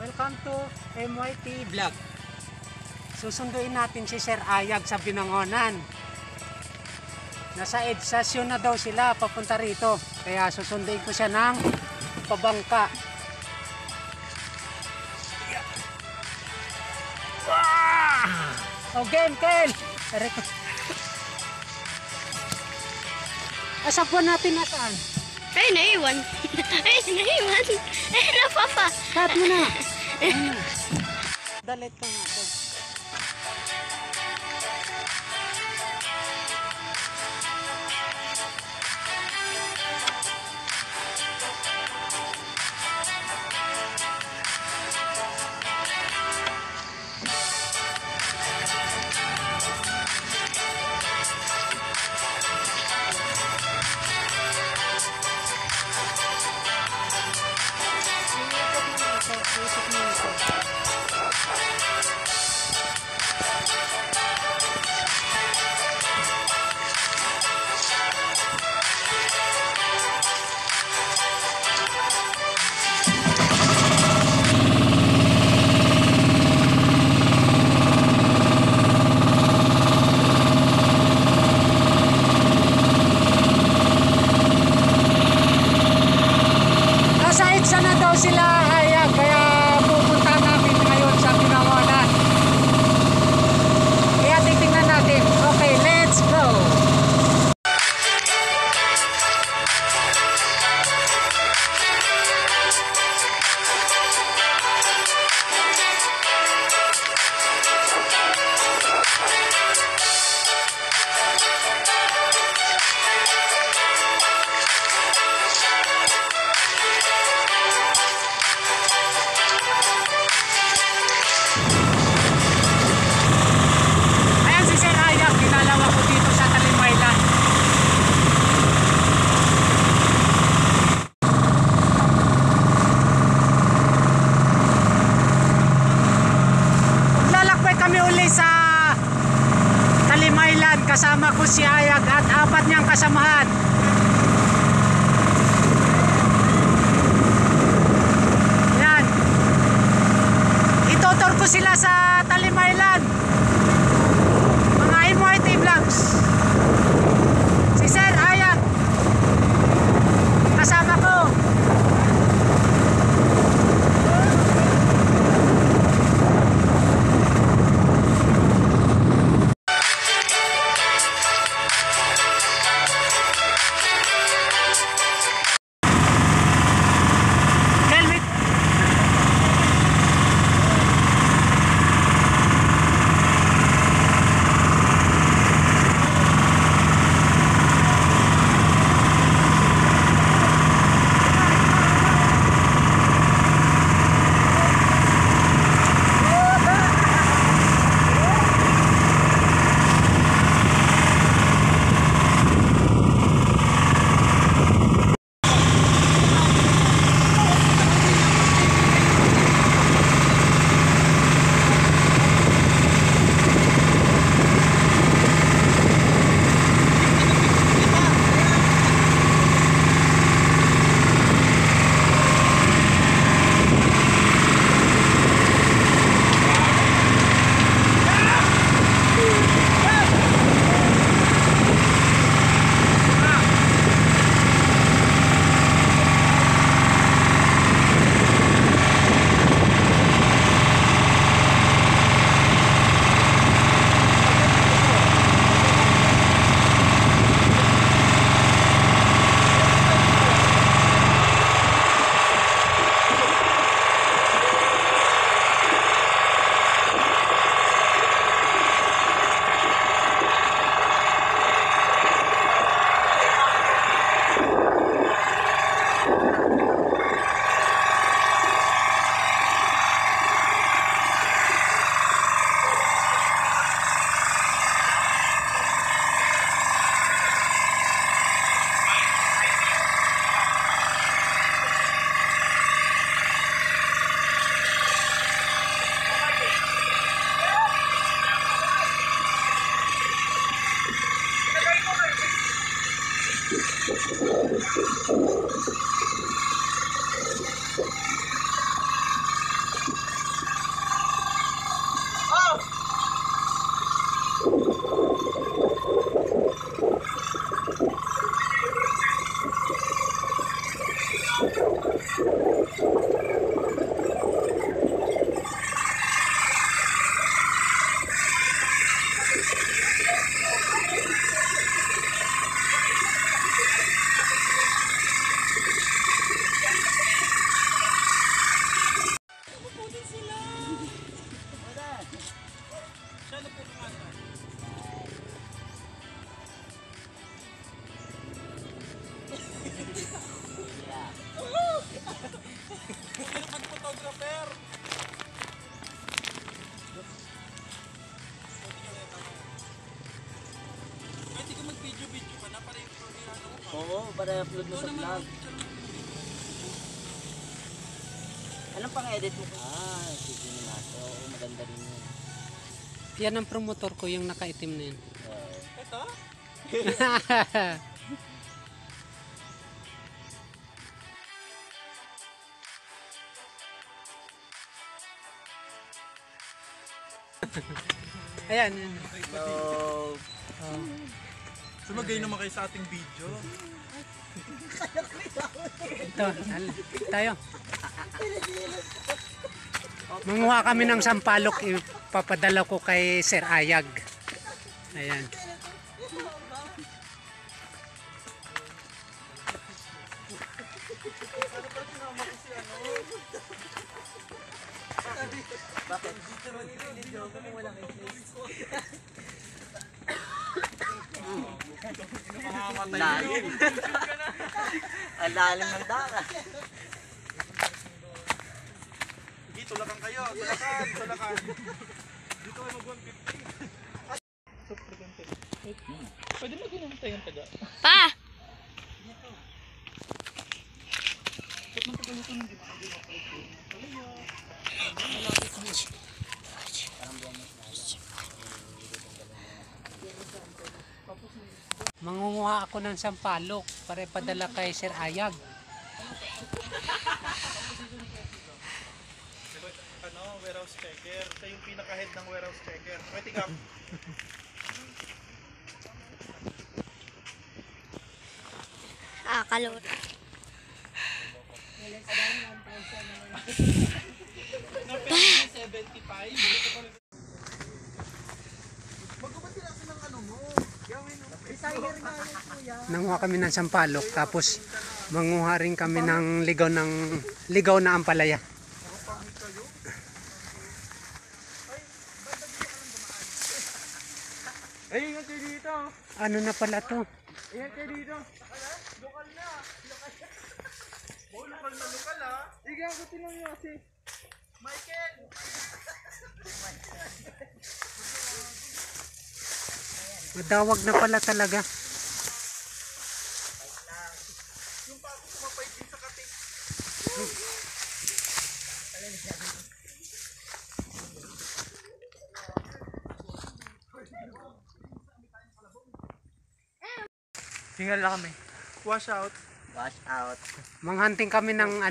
Welcome to MYT Vlog. Susunduin natin si Sir Ayag sa Binangonan. Nasa EDSA na daw sila papunta rito. Kaya susunduin ko siya ng pabangka. Oh, game, Kel! Asa po natin nasaan? Ay, naiwan. Ay, naiwan. Ay, napapa. Cut mo na. Dalit ko na. Sana daw sila Ayag, kaya pupunta namin ngayon sa Binangonan. Kaya titingnan natin. Okay, let's go! Kasama ko si Ayag at apat niyang kasamahan. Yan. Itutur ko sila sa Talim-Island. Mga MYT Vlogs. Si Sir Ayag kasama ko. Oo, para upload mo sa vlog. Anong pang-edit mo? Sige na ito. Oo, maganda rin yun. Yan ang promotor ko, yung nakaitim na yun. Ito? Ayan. So, Sumagay naman kayo sa ating video. Ito, tayo. Manguha kami ng sampalok, ipapadala ko kay Sir Ayag. Ayan. bakit? Lalim. Ang lalim ng dara. Sige, tulakan kayo. Tulakan. Dito kayo mag-150. Pwede mag-inom tayo yung taga. Pa! Mangunguha ako ng sampalok para ipadala kay Sir Ayag. Warehouse checker. Siya yung pinaka-head ng warehouse checker. Pwede ka. Kalor. Nanguha kami ng sampalok, tapos manguha rin kami ng ligaw na ampalaya. Ay, ingat kayo dito. Ano na pala to? Ingat kayo dito. Lokal na. Lokal na lokal ha. Sige, ako tinong nyo kasi. Michael! Madawag na pala talaga. Yung pa ako sumapay din sa katik. Tingnan lang kami. Wash out. Wash out. Manghunting kami ng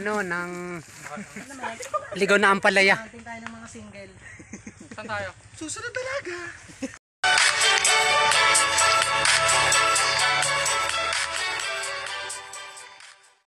ligaw na ampalaya. Hunting tayo ng mga single. Saan tayo? Susunod talaga.